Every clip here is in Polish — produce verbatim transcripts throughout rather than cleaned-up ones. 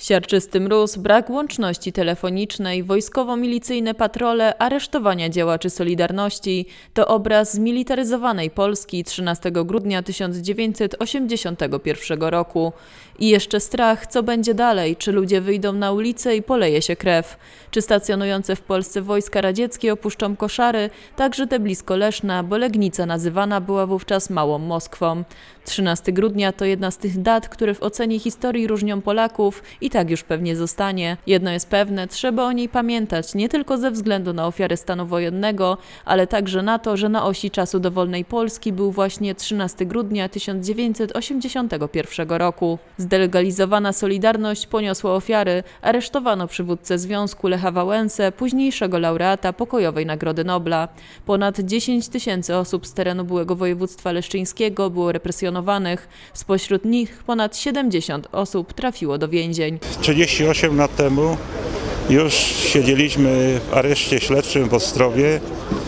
Siarczysty mróz, brak łączności telefonicznej, wojskowo-milicyjne patrole, aresztowania działaczy Solidarności to obraz zmilitaryzowanej Polski trzynastego grudnia tysiąc dziewięćset osiemdziesiątego pierwszego roku. I jeszcze strach, co będzie dalej, czy ludzie wyjdą na ulicę i poleje się krew, czy stacjonujące w Polsce wojska radzieckie opuszczą koszary, także te blisko Leszna, bo Legnica nazywana była wówczas Małą Moskwą. trzynastego grudnia to jedna z tych dat, które w ocenie historii różnią Polaków i tak już pewnie zostanie. Jedno jest pewne, trzeba o niej pamiętać nie tylko ze względu na ofiary stanu wojennego, ale także na to, że na osi czasu dowolnej Polski był właśnie trzynastego grudnia tysiąc dziewięćset osiemdziesiątego pierwszego roku. Zdelegalizowana Solidarność poniosła ofiary, aresztowano przywódcę związku Lecha Wałęsę, późniejszego laureata Pokojowej Nagrody Nobla. Ponad dziesięć tysięcy osób z terenu byłego województwa leszczyńskiego było represjonowanych, spośród nich ponad siedemdziesiąt osób trafiło do więzień. trzydzieści osiem lat temu już siedzieliśmy w areszcie śledczym w Ostrowie.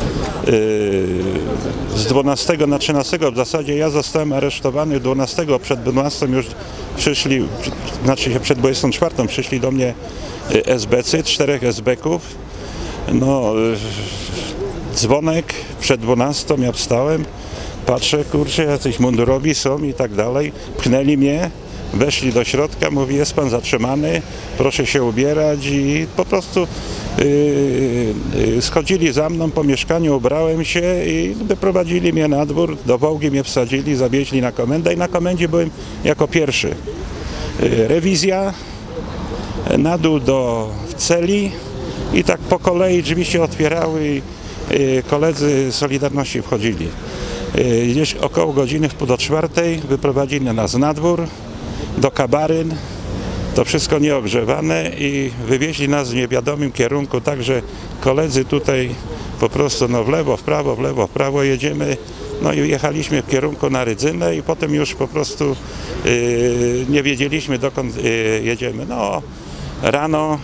Z dwunastego na trzynastego w zasadzie ja zostałem aresztowany dwunastego, przed dwunastym już przyszli, znaczy się przed dwudziestą czwartą przyszli do mnie es be cy, czterech es be ków. No, dzwonek przed dwunastą, ja wstałem, patrzę, kurczę, jacyś mundurowi są i tak dalej, pchnęli mnie. Weszli do środka, mówi, jest pan zatrzymany, proszę się ubierać i po prostu yy, yy, schodzili za mną po mieszkaniu, ubrałem się i wyprowadzili mnie na dwór, do Wołgi mnie wsadzili, zawieźli na komendę i na komendzie byłem jako pierwszy. Yy, rewizja, na dół do celi i tak po kolei drzwi się otwierały i yy, koledzy Solidarności wchodzili. Yy, gdzieś około godziny w pół do czwartej wyprowadzili nas na dwór, do kabaryn, to wszystko nieogrzewane i wywieźli nas w niewiadomym kierunku, także koledzy tutaj po prostu no w lewo, w prawo, w lewo, w prawo jedziemy, no i jechaliśmy w kierunku na Rydzynę i potem już po prostu yy, nie wiedzieliśmy, dokąd yy, jedziemy. No rano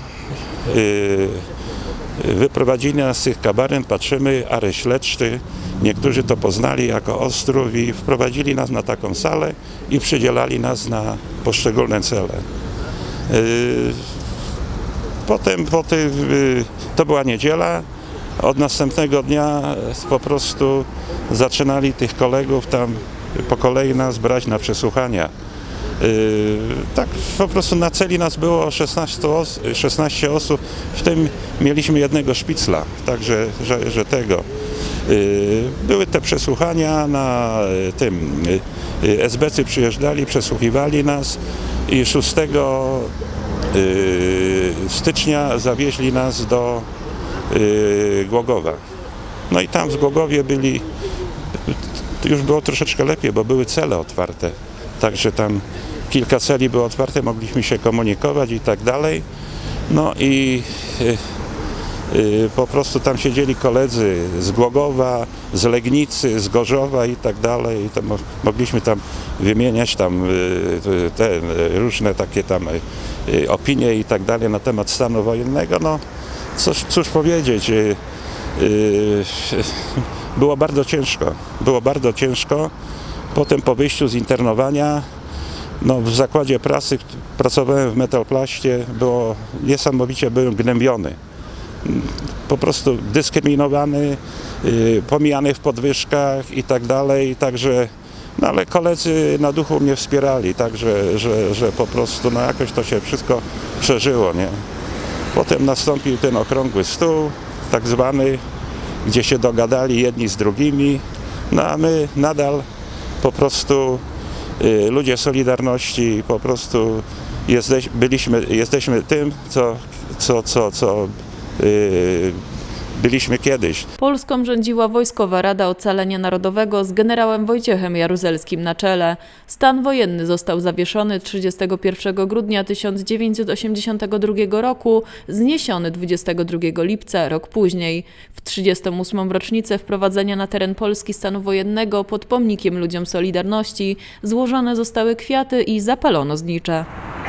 yy, wyprowadzili nas z tych kabaryn, patrzymy, areszt śledczy, niektórzy to poznali jako Ostrów i wprowadzili nas na taką salę i przydzielali nas na poszczególne cele. Potem, potem to była niedziela, od następnego dnia po prostu zaczynali tych kolegów tam po kolei nas brać na przesłuchania. Tak po prostu na celi nas było szesnaście osób, w tym mieliśmy jednego szpicla, także że, że tego. Były te przesłuchania na tym, es be cy przyjeżdżali, przesłuchiwali nas i szóstego stycznia zawieźli nas do Głogowa. No i tam w Głogowie byli, już było troszeczkę lepiej, bo były cele otwarte, także tam kilka celi było otwarte, mogliśmy się komunikować i tak dalej. No i po prostu tam siedzieli koledzy z Głogowa, z Legnicy, z Gorzowa i tak dalej. I to mogliśmy tam wymieniać tam te różne takie tam opinie i tak dalej na temat stanu wojennego. No cóż, cóż powiedzieć, było bardzo ciężko, było bardzo ciężko. Potem po wyjściu z internowania, no w zakładzie prasy pracowałem w Metalplaście, było niesamowicie, byłem gnębiony. Po prostu dyskryminowany, yy, pomijany w podwyżkach i tak dalej, także, no ale koledzy na duchu mnie wspierali, także, że, że po prostu no jakoś to się wszystko przeżyło, nie? Potem nastąpił ten okrągły stół, tak zwany, gdzie się dogadali jedni z drugimi, no a my nadal po prostu yy, ludzie Solidarności po prostu jesteś, byliśmy, jesteśmy tym, co, co, co, co byliśmy kiedyś. Polską rządziła Wojskowa Rada Ocalenia Narodowego z generałem Wojciechem Jaruzelskim na czele. Stan wojenny został zawieszony trzydziestego pierwszego grudnia tysiąc dziewięćset osiemdziesiątego drugiego roku, zniesiony dwudziestego drugiego lipca, rok później. W trzydziestą ósmą rocznicę wprowadzenia na teren Polski stanu wojennego pod pomnikiem ludziom Solidarności złożone zostały kwiaty i zapalono znicze.